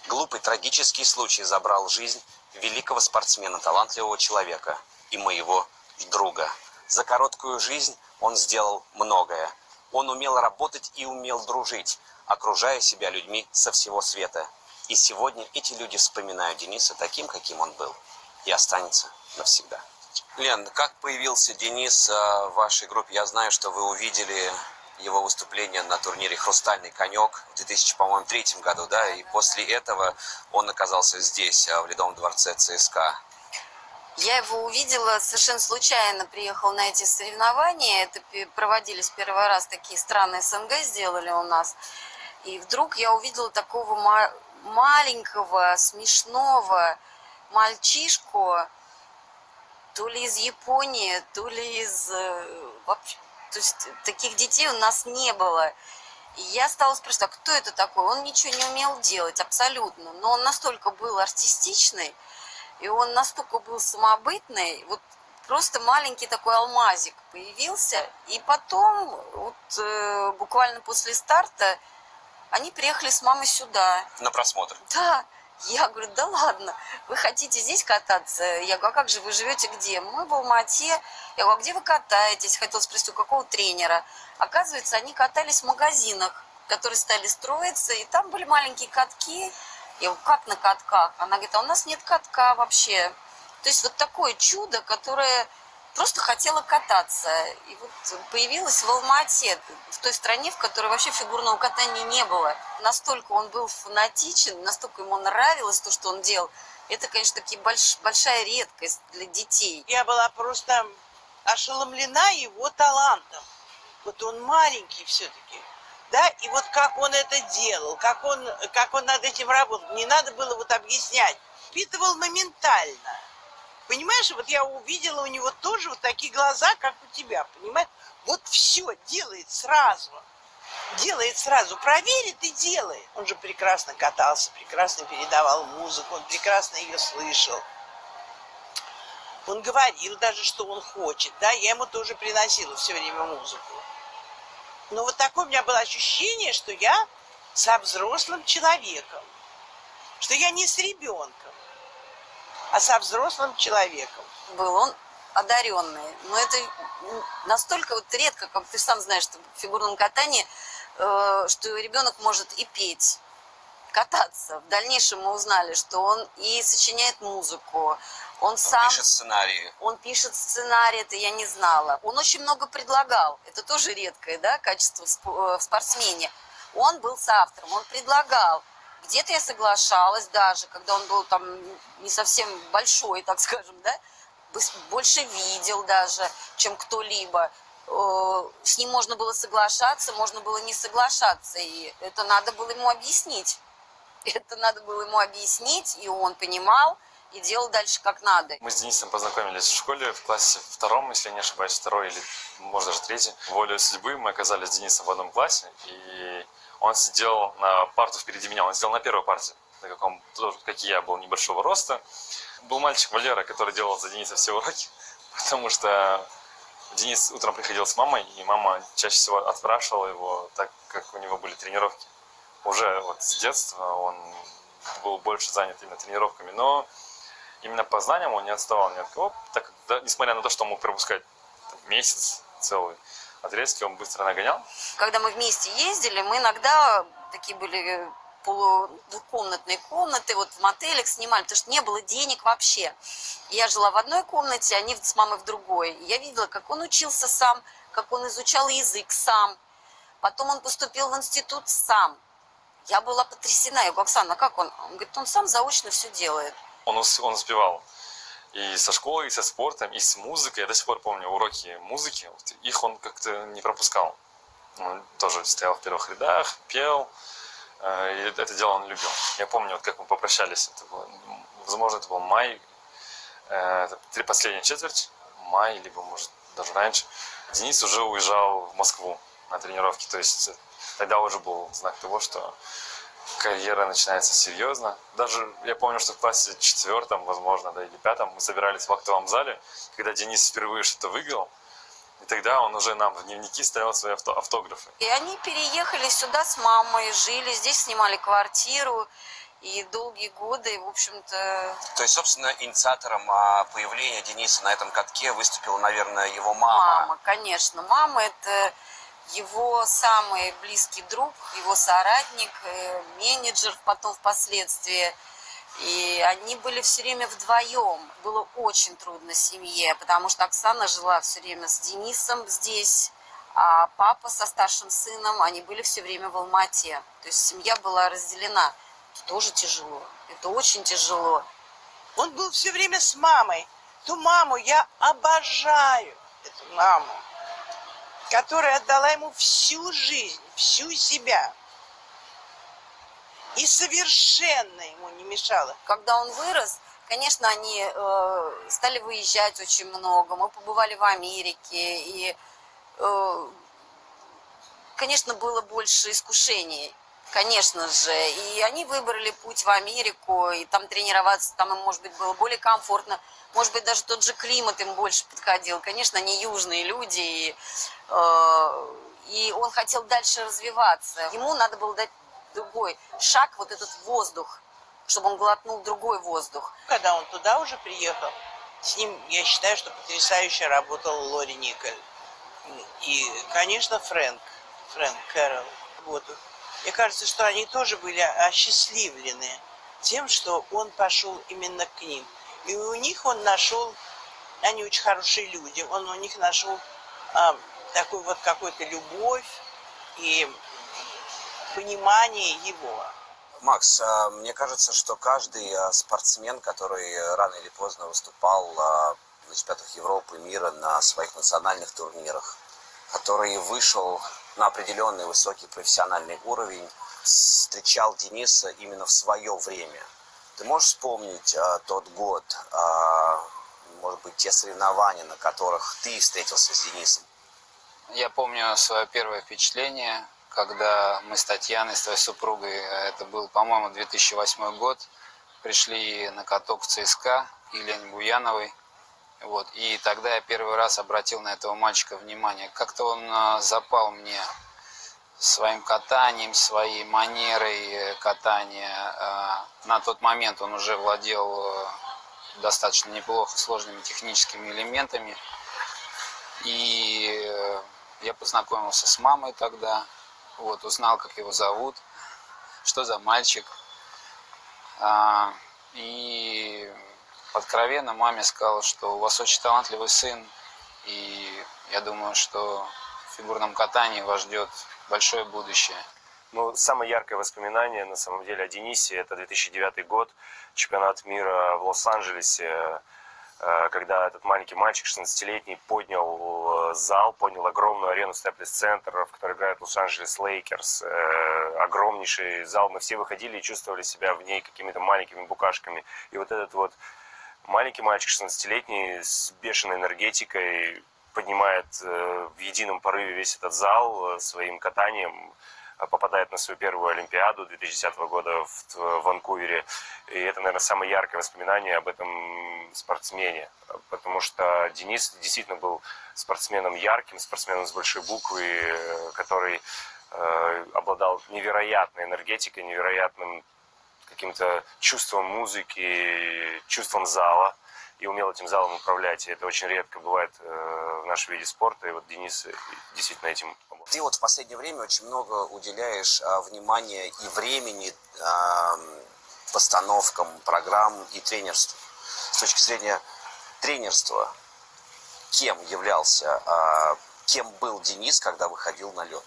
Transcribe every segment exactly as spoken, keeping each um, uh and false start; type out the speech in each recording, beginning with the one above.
Глупый трагический случай забрал жизнь великого спортсмена, талантливого человека и моего друга. За короткую жизнь он сделал многое. Он умел работать и умел дружить, окружая себя людьми со всего света. И сегодня эти люди вспоминают Дениса таким, каким он был, и останется навсегда. Лен, как появился Денис в вашей группе? Я знаю, что вы увидели его выступление на турнире «Хрустальный конек» в две тысячи третьем году, да, и после этого он оказался здесь, в Ледовом дворце ЦСКА. Я его увидела совершенно случайно, приехал на эти соревнования, это проводились первый раз, такие страны СНГ сделали у нас, и вдруг я увидела такого ма маленького, смешного мальчишку, то ли из Японии, то ли из... вообще, то есть таких детей у нас не было. И я стала спрашивать, а кто это такой? Он ничего не умел делать, абсолютно. Но он настолько был артистичный, и он настолько был самобытный, вот просто маленький такой алмазик появился. И потом, вот э, буквально после старта, они приехали с мамой сюда. На просмотр? Да. Я говорю, да ладно, вы хотите здесь кататься? Я говорю, а как же, вы живете где? Мы в Алма-Ате. Я говорю, а где вы катаетесь? Хотела спросить, у какого тренера? Оказывается, они катались в магазинах, которые стали строиться, и там были маленькие катки. Я говорю, как на катках? Она говорит, а у нас нет катка вообще. То есть вот такое чудо, которое просто хотела кататься. И вот появилась в Алма-Ате, в той стране, в которой вообще фигурного катания не было. Настолько он был фанатичен, настолько ему нравилось то, что он делал. Это, конечно, таки больш, большая редкость для детей. Я была просто ошеломлена его талантом. Вот он маленький все-таки. Да, и вот как он это делал, как он, как он над этим работал. Не надо было вот объяснять. Впитывал моментально. Понимаешь, вот я увидела у него тоже вот такие глаза, как у тебя, понимаешь? Вот все делает сразу. Делает сразу, проверит и делает. Он же прекрасно катался, прекрасно передавал музыку, он прекрасно ее слышал. Он говорил даже, что он хочет, да, я ему тоже приносила все время музыку. Но вот такое у меня было ощущение, что я со взрослым человеком, что я не с ребенком, а со взрослым человеком. Был он одаренный, но это настолько вот редко, как ты сам знаешь, что в фигурном катании, э, что ребенок может и петь, кататься. В дальнейшем мы узнали, что он и сочиняет музыку, он, он сам пишет сценарии. Он пишет сценарий, это я не знала. Он очень много предлагал, это тоже редкое, да, качество в спортсмене. Он был соавтором, он предлагал. Где-то я соглашалась даже, когда он был там не совсем большой, так скажем, да, больше видел даже, чем кто-либо. С ним можно было соглашаться, можно было не соглашаться, и это надо было ему объяснить. Это надо было ему объяснить, и он понимал, и делал дальше как надо. Мы с Денисом познакомились в школе, в классе втором, если я не ошибаюсь, второй или, может, даже третий. Волей судьбы мы оказались с Денисом в одном классе, и он сидел на парту впереди меня, он сидел на первой парте, так как он, как и я, был небольшого роста. Был мальчик Валера, который делал за Дениса все уроки, потому что Денис утром приходил с мамой, и мама чаще всего отспрашивала его, так как у него были тренировки. Уже вот с детства он был больше занят именно тренировками, но именно по знаниям он не отставал ни от кого, так, да, несмотря на то, что он мог пропускать там, месяц целый отрезки, он быстро нагонял. Когда мы вместе ездили, мы иногда такие были полудвухкомнатные комнаты, вот в мотелях снимали, потому что не было денег вообще. Я жила в одной комнате, они с мамой в другой. И я видела, как он учился сам, как он изучал язык сам. Потом он поступил в институт сам. Я была потрясена. Я говорю, Оксана, как он? Он говорит, он сам заочно все делает. Он, он успевал и со школой, и со спортом, и с музыкой. Я до сих пор помню уроки музыки. Их он как-то не пропускал. Он тоже стоял в первых рядах, пел. И это дело он любил. Я помню, вот как мы попрощались. Это было, возможно, это был май. Это три последние четверть. Май, либо, может, даже раньше. Денис уже уезжал в Москву на тренировки. То есть тогда уже был знак того, что карьера начинается серьезно. Даже я помню, что в классе четвертом, возможно, да, или пятом мы собирались в актовом зале, когда Денис впервые что-то выиграл. И тогда он уже нам в дневники ставил свои авто автографы. И они переехали сюда с мамой, жили, здесь снимали квартиру. И долгие годы, в общем-то... То есть, собственно, инициатором а, появления Дениса на этом катке выступила, наверное, его мама. Мама, конечно. Мама – это его самый близкий друг, его соратник, менеджер потом впоследствии. И они были все время вдвоем. Было очень трудно семье, потому что Оксана жила все время с Денисом здесь, а папа со старшим сыном, они были все время в Алма-Ате. То есть семья была разделена. Это тоже тяжело. Это очень тяжело. Он был все время с мамой. Ту маму я обожаю, эту маму, которая отдала ему всю жизнь, всю себя. И совершенно ему не мешала. Когда он вырос, конечно, они э, стали выезжать очень много. Мы побывали в Америке. И, э, конечно, было больше искушений. Конечно же. И они выбрали путь в Америку. И там тренироваться, там им, может быть, было более комфортно. Может быть, даже тот же климат им больше подходил. Конечно, они южные люди. И, э, и он хотел дальше развиваться. Ему надо было дать другой шаг, вот этот воздух, чтобы он глотнул другой воздух. Когда он туда уже приехал, с ним, я считаю, что потрясающе работал Лори Николь. И, конечно, Фрэнк, Фрэнк Кэрролл. Вот. Мне кажется, что они тоже были осчастливлены тем, что он пошел именно к ним. И у них он нашел, они очень хорошие люди, он у них нашел а, такую вот какую-то любовь и понимание его. Макс, мне кажется, что каждый спортсмен, который рано или поздно выступал на чемпионатах Европы, мира, на своих национальных турнирах, который вышел на определенный высокий профессиональный уровень, встречал Дениса именно в свое время. Ты можешь вспомнить тот год, может быть, те соревнования, на которых ты встретился с Денисом? Я помню свое первое впечатление, когда мы с Татьяной, с твоей супругой, это был, по-моему, две тысячи восьмой год, пришли на каток в ЦСКА к Елене Буяновой. Вот, и тогда я первый раз обратил на этого мальчика внимание. Как-то он запал мне своим катанием, своей манерой катания. На тот момент он уже владел достаточно неплохо сложными техническими элементами. И я познакомился с мамой тогда. Вот, узнал, как его зовут, что за мальчик. А, и откровенно маме сказала, что у вас очень талантливый сын. И я думаю, что в фигурном катании вас ждет большое будущее. Ну, самое яркое воспоминание, на самом деле, о Денисе, это две тысячи девятый год, чемпионат мира в Лос-Анджелесе, когда этот маленький мальчик, шестнадцатилетний, поднял зал, поднял огромную арену Степлес-центр, в которой играют Лос-Анджелес Лейкерс. Огромнейший зал, мы все выходили и чувствовали себя в ней какими-то маленькими букашками. И вот этот вот маленький мальчик, шестнадцатилетний, с бешеной энергетикой, поднимает в едином порыве весь этот зал своим катанием, попадает на свою первую Олимпиаду две тысячи десятого года в Ванкувере. И это, наверное, самое яркое воспоминание об этом спортсмене. Потому что Денис действительно был спортсменом ярким, спортсменом с большой буквы, который э, обладал невероятной энергетикой, невероятным каким-то чувством музыки, чувством зала. И умел этим залом управлять. И это очень редко бывает э, в нашем виде спорта. И вот Денис действительно этим помог. Ты вот в последнее время очень много уделяешь а, внимания и времени а, постановкам программ и тренерству. С точки зрения тренерства, кем являлся, а, кем был Денис, когда выходил на лед?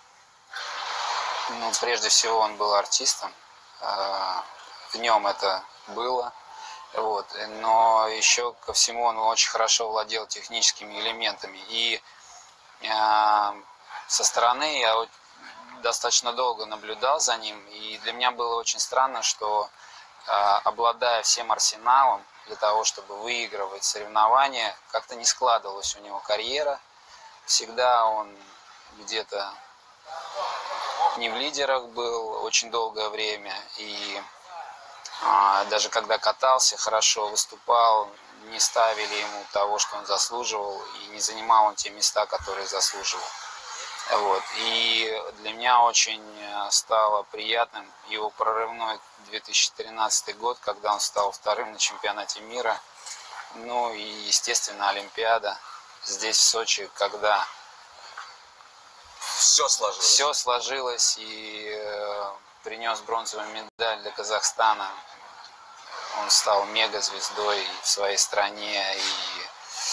Ну, прежде всего, он был артистом. В нем это было. Вот. Но еще ко всему он очень хорошо владел техническими элементами. И э, со стороны я достаточно долго наблюдал за ним. И для меня было очень странно, что э, обладая всем арсеналом для того, чтобы выигрывать соревнования, как-то не складывалась у него карьера. Всегда он где-то не в лидерах был очень долгое время. И даже когда катался, хорошо выступал, не ставили ему того, что он заслуживал, и не занимал он те места, которые заслуживал. Вот. И для меня очень стало приятным его прорывной две тысячи тринадцатый год, когда он стал вторым на чемпионате мира. Ну и, естественно, Олимпиада здесь, в Сочи, когда Все сложилось. все сложилось и э, принес бронзовую медаль для Казахстана. Он стал мегазвездой в своей стране и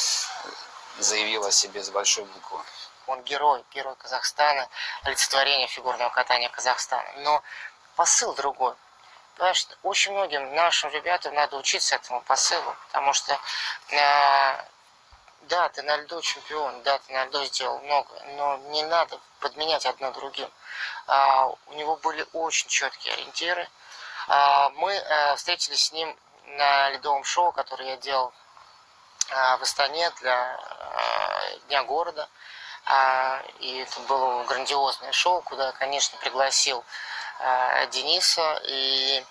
заявил о себе с большой буквы. Он герой, герой Казахстана, олицетворение фигурного катания Казахстана. Но посыл другой. Понимаешь, очень многим нашим ребятам надо учиться этому посылу, потому что э, да, ты на льду чемпион, да, ты на льду сделал много, но не надо подменять одно другим. А, у него были очень четкие ориентиры. А, мы а, встретились с ним на ледовом шоу, которое я делал а, в Астане для а, Дня города. А, и это было грандиозное шоу, куда я, конечно, пригласил а, Дениса. И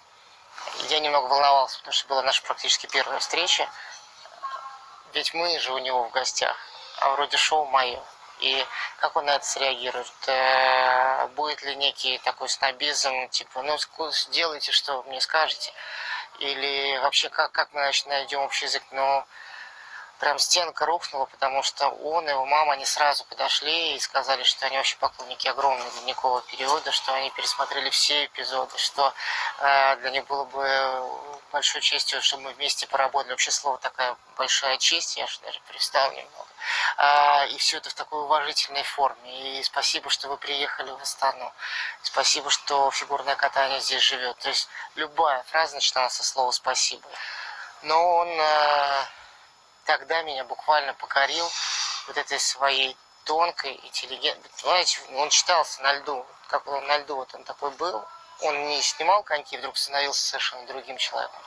я немного волновался, потому что была наша практически первая встреча. Ведь мы же у него в гостях, а вроде шоу мое. И как он на это среагирует? Э, будет ли некий такой снобизм, типа, ну, сделайте, что вы мне скажете? Или вообще, как, как мы значит, найдем общий язык? Но прям стенка рухнула, потому что он и его мама, они сразу подошли и сказали, что они вообще поклонники огромного ледникового периода, что они пересмотрели все эпизоды, что э, для них было бы большой честью, чтобы мы вместе поработали. Вообще слово такая большая честь, я же даже перестал немного. Э, и все это в такой уважительной форме. И спасибо, что вы приехали в Астану. Спасибо, что фигурное катание здесь живет. То есть любая фраза начиналась со слова «спасибо». Но он... Э, Тогда меня буквально покорил вот этой своей тонкой интеллигентной. Знаете, он читался на льду, как он на льду, вот он такой был. Он не снимал коньки, вдруг становился совершенно другим человеком.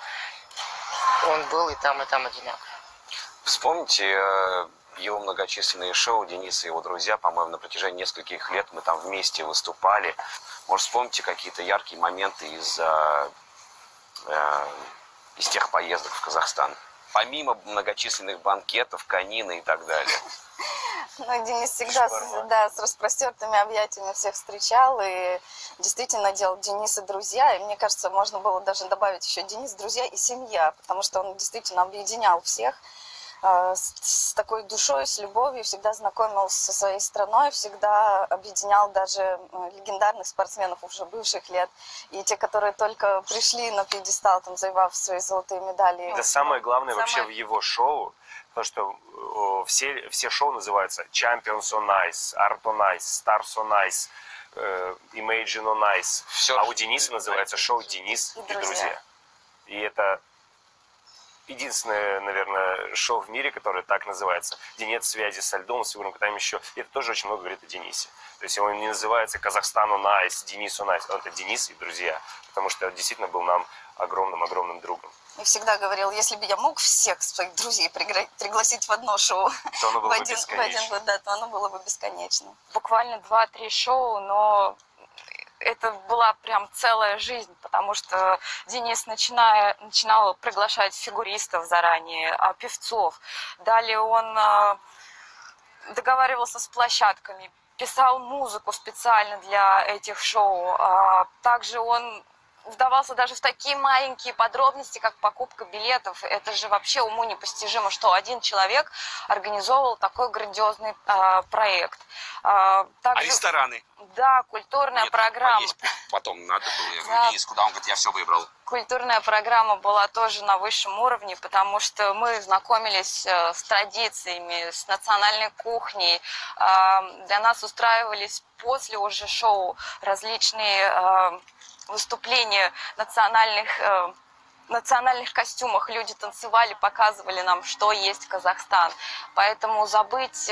Он был и там, и там одинаковый. Вспомните э, его многочисленные шоу, Денис и его друзья, по-моему, на протяжении нескольких лет мы там вместе выступали. Может, вспомните какие-то яркие моменты из, э, э, из тех поездок в Казахстан? Помимо многочисленных банкетов, конины и так далее. Ну, Денис всегда с, да, с распростертыми объятиями всех встречал и действительно делал Денис и друзья. И мне кажется, можно было даже добавить еще Денис, друзья и семья, потому что он действительно объединял всех э, с, с такой душой, с любовью, всегда знакомил со своей страной, всегда объединял даже э, легендарных спортсменов уже бывших лет и те, которые только пришли на пьедестал, там, завоевав свои золотые медали. Это самое главное Самое... вообще в его шоу, потому что о, все, все шоу называются Champions on Ice, Art on Ice, Stars on Ice, э, Imagine on Ice. Все. А у Дениса называется шоу «Денис и, и друзья». друзья. И это единственное, наверное, шоу в мире, которое так называется. Где нет связи со льдом, с фигурным катанием еще. И это тоже очень много говорит о Денисе. То есть он не называется «Казахстан on Ice», «Денис on Ice». Это «Денис и друзья». Потому что он действительно был нам огромным-огромным другом. И всегда говорил, если бы я мог всех своих друзей пригласить в одно шоу, то оно было в, бы один, бесконечно. в один год, да, то оно было бы бесконечно. Буквально два-три шоу, но это была прям целая жизнь, потому что Денис начиная, начинал приглашать фигуристов заранее, а певцов. Далее он договаривался с площадками, писал музыку специально для этих шоу. Также он вдавался даже в такие маленькие подробности, как покупка билетов. Это же вообще уму непостижимо, что один человек организовывал такой грандиозный э, проект. Э, также, а рестораны? Да, культурная Нет, программа. Поесть потом надо было. Я говорю, Да. Денис, куда? Он говорит, я все выбрал. Культурная программа была тоже на высшем уровне, потому что мы знакомились с традициями, с национальной кухней. Для нас устраивались после уже шоу различные выступления национальных, национальных костюмах. Люди танцевали, показывали нам, что есть Казахстан. Поэтому забыть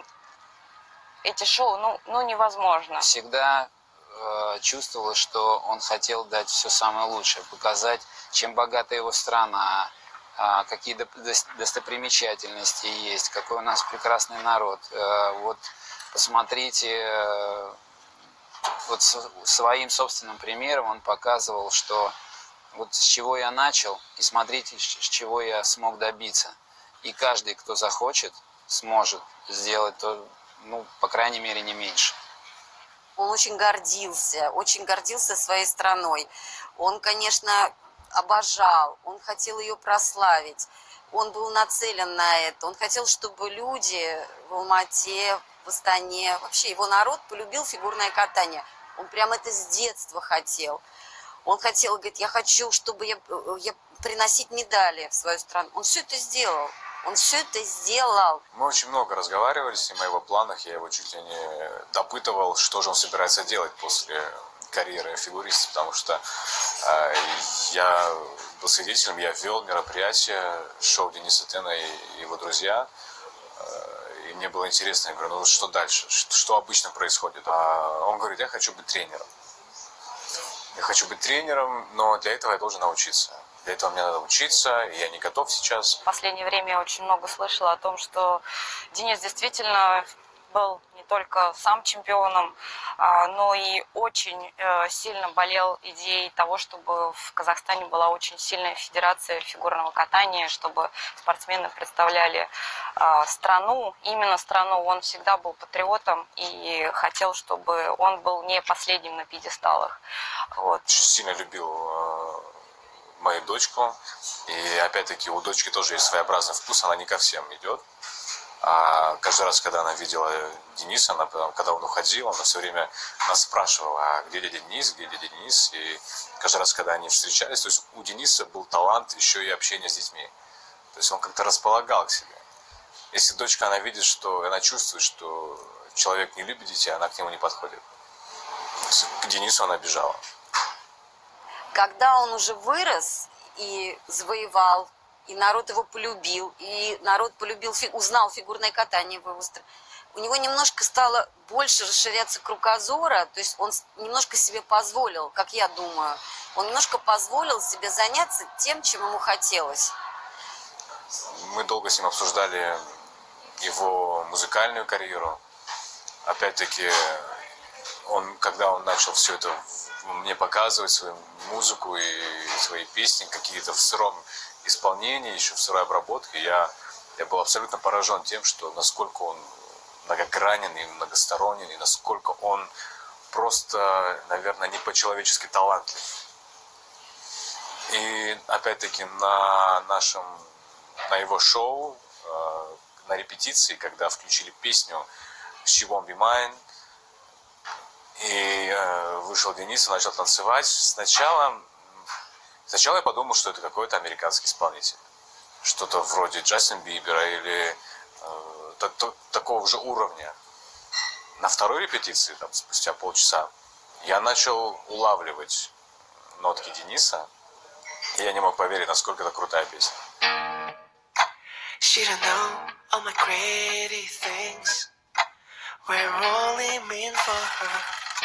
эти шоу ну, ну невозможно. Всегда э, чувствовала, что он хотел дать все самое лучшее, показать, чем богата его страна, э, какие достопримечательности есть, какой у нас прекрасный народ. Э, вот посмотрите, э, вот своим собственным примером он показывал, что вот с чего я начал, и смотрите, с чего я смог добиться. И каждый, кто захочет, сможет сделать то, ну, по крайней мере, не меньше. Он очень гордился, очень гордился своей страной. Он, конечно, обожал, он хотел ее прославить. Он был нацелен на это. Он хотел, чтобы люди в Алмате, в Астане, вообще его народ полюбил фигурное катание. Он прям это с детства хотел. Он хотел, говорит, я хочу, чтобы я, я приносить медали в свою страну. Он все это сделал. Он все это сделал. Мы очень много разговаривали с ним о его планах. Я его чуть ли не допытывал, что же он собирается делать после карьеры фигуриста, потому что э, я был свидетелем, я вел мероприятие, шоу Дениса Тена и его друзья. Э, и мне было интересно, я говорю, ну что дальше, что, что обычно происходит? А он говорит, я хочу быть тренером. Я хочу быть тренером, но для этого я должен научиться. Для этого мне надо учиться, и я не готов сейчас. В последнее время я очень много слышала о том, что Денис действительно был не только сам чемпионом, но и очень сильно болел идеей того, чтобы в Казахстане была очень сильная федерация фигурного катания, чтобы спортсмены представляли страну, именно страну. Он всегда был патриотом и хотел, чтобы он был не последним на пьедесталах. Вот. Очень сильно любил мою дочку, и опять-таки у дочки тоже есть своеобразный вкус, она не ко всем идет. А каждый раз, когда она видела Дениса, она, когда он уходил, она все время нас спрашивала, а где дядя Денис, где дядя Денис. И каждый раз, когда они встречались, то есть у Дениса был талант еще и общения с детьми. То есть он как-то располагал к себе. Если дочка, она видит, что она чувствует, что человек не любит детей, она к нему не подходит. К Денису она бежала. Когда он уже вырос и завоевал, и народ его полюбил, и народ полюбил, узнал фигурное катание в его стране, у него немножко стало больше расширяться кругозора, то есть он немножко себе позволил, как я думаю, он немножко позволил себе заняться тем, чем ему хотелось. Мы долго с ним обсуждали его музыкальную карьеру. Опять-таки, он, когда он начал все это мне показывать, свою музыку и свои песни какие-то в сыром исполнении, еще в сырой обработке, я, я был абсолютно поражен тем, что насколько он многогранен и многосторонен, и насколько он просто, наверное, не по-человечески талантлив. И опять-таки на нашем, на его шоу, на репетиции, когда включили песню «She Won't Be Mine», и э, вышел Денис и начал танцевать. Сначала, сначала я подумал, что это какой-то американский исполнитель. Что-то вроде Джастина Бибера или э, так, так, такого же уровня. На второй репетиции, там, спустя полчаса, я начал улавливать нотки Дениса. И я не мог поверить, насколько это крутая песня. She don't know all my pretty things were only meant for her.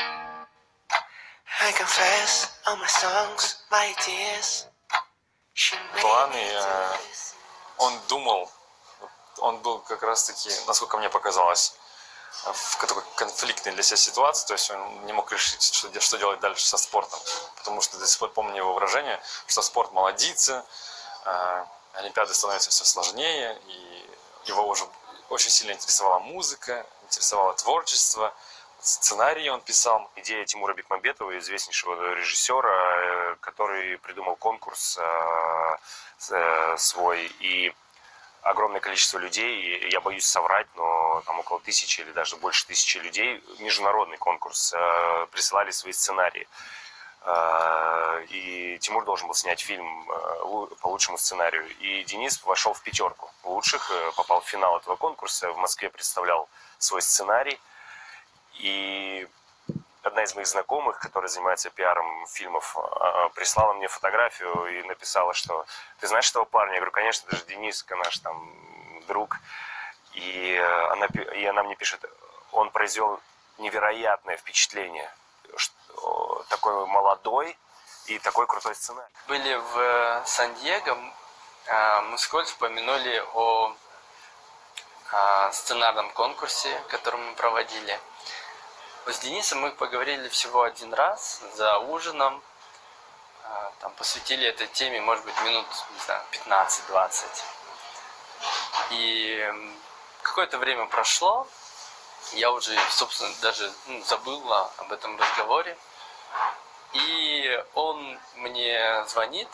I confess all my songs, my ideas. Планы, э, он думал, он был как раз-таки, насколько мне показалось, в такой конфликтной для себя ситуации, то есть он не мог решить, что, что делать дальше со спортом, потому что до сих пор помню его выражение, что спорт молодится, э, Олимпиады становятся все сложнее, и его уже очень сильно интересовала музыка, интересовало творчество, сценарии он писал. Идея Тимура Бекмамбетова, известнейшего режиссера, который придумал конкурс свой, и огромное количество людей, я боюсь соврать, но там около тысячи или даже больше тысячи людей, международный конкурс, присылали свои сценарии. И Тимур должен был снять фильм по лучшему сценарию. И Денис вошел в пятерку лучших, попал в финал этого конкурса, в Москве представлял свой сценарий. И одна из моих знакомых, которая занимается пиаром фильмов, прислала мне фотографию и написала, что ты знаешь этого парня? Я говорю, конечно, это же Дениска, наш там друг. И она, и она мне пишет, он произвел невероятное впечатление. Такой молодой и такой крутой сценарий. Были в Сан-Диего, мы вскользь упомянули о сценарном конкурсе, который мы проводили. С Денисом мы поговорили всего один раз за ужином, там, посвятили этой теме, может быть, минут, не знаю, пятнадцать-двадцать. И какое-то время прошло, Я уже, собственно, даже ну, забыл об этом разговоре. И он мне звонит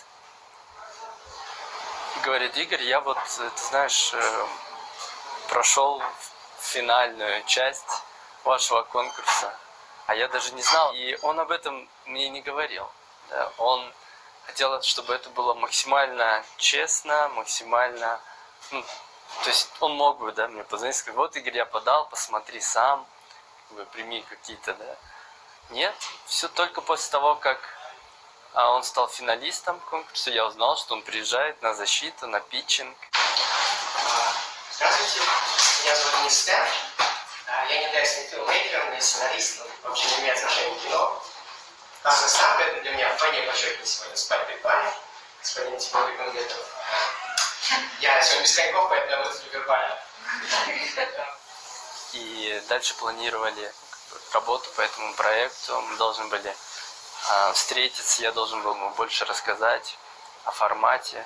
и говорит: Игорь, я вот, ты знаешь, прошел финальную часть вашего конкурса, а я даже не знал. И он об этом мне не говорил. Да? Он хотел, чтобы это было максимально честно, максимально... Ну, то есть он мог бы, да, мне позвонить и сказать: вот, Игорь, я подал, посмотри сам, как бы, прими какие-то, да. Нет, все только после того, как а, он стал финалистом конкурса, я узнал, что он приезжает на защиту, на питчинг. Здравствуйте, меня зовут Денис Тен. Я не являюсь ни филммейкером, ни сценаристом, вообще не имею отношения к кино. Казахстан, это для меня вдвойне почетнее сегодня спать при паре. Господин Тимур Бекмамбетов. Я сегодня без коньков, поэтому выступлю вербально. И дальше планировали работу по этому проекту. Мы должны были а, встретиться, я должен был ему больше рассказать о формате.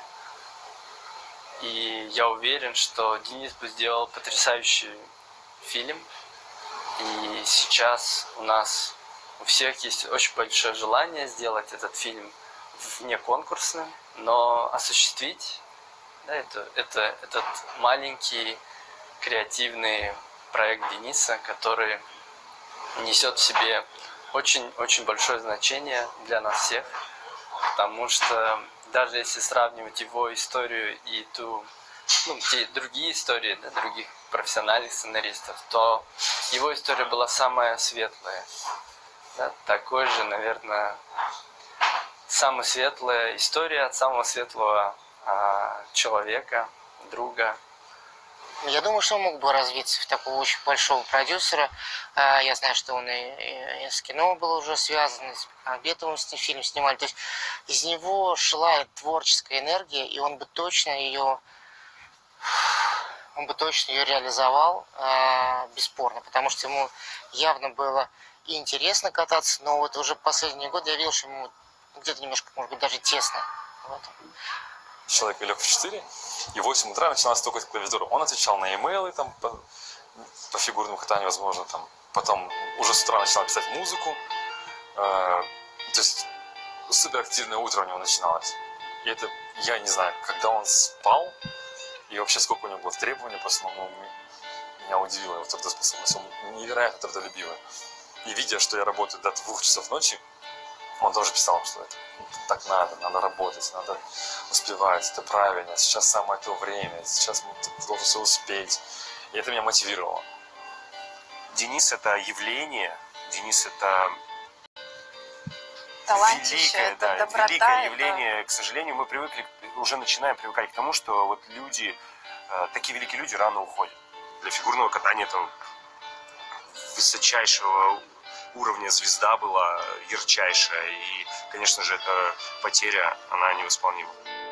И я уверен, что Денис бы сделал потрясающий фильм. И сейчас у нас у всех есть очень большое желание сделать этот фильм вне конкурсным, но осуществить, да, это, это, этот маленький креативный проект Дениса, который несет в себе очень-очень большое значение для нас всех, потому что даже если сравнивать его историю и ту, ну, те другие истории, да, других профессиональных сценаристов, то его история была самая светлая. Да, такой же, наверное, самая светлая история от самого светлого а, человека, друга. Я думаю, что он мог бы развиться в такого очень большого продюсера. Я знаю, что он и, и с кино был уже связан, и с Бекмамбетовым с ним фильм снимали. То есть из него шла творческая энергия, и он бы точно ее, он бы точно ее реализовал, бесспорно, потому что ему явно было и интересно кататься, но вот уже последний год я видел, что ему где-то немножко, может быть, даже тесно в этом. Человек лег в четыре, и в восемь утра начиналась стукать клавиатура. Он отвечал на имейлы там, по, по фигурному катанию, возможно, там. Потом уже с утра начинал писать музыку. Э, то есть суперактивное утро у него начиналось. И это, я не знаю, когда он спал, и вообще сколько у него было требований, просто ну, меня удивила его трудоспособность. Он невероятно трудолюбивый. И видя, что я работаю до двух часов ночи, он тоже писал, что это так надо, надо работать, надо успевать, это правильно, сейчас самое то время, сейчас ты должен все успеть. И это меня мотивировало. Денис — это явление, Денис — это Талантище, великое, это да, доброта, великое это... явление. К сожалению, мы привыкли, уже начинаем привыкать к тому, что вот люди, такие великие люди рано уходят. Для фигурного катания это высочайшего уровня звезда была, ярчайшая, и, конечно же, эта потеря, она невосполнима.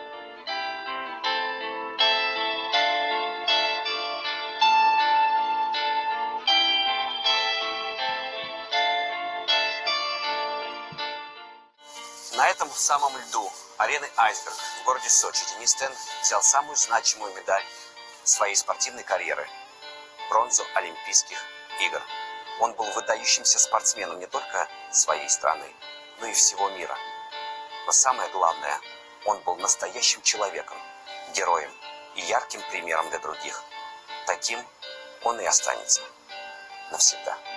На этом самом льду арены «Айсберг» в городе Сочи Денис Тен взял самую значимую медаль своей спортивной карьеры – бронзу Олимпийских игр. Он был выдающимся спортсменом не только своей страны, но и всего мира. Но самое главное, он был настоящим человеком, героем и ярким примером для других. Таким он и останется навсегда.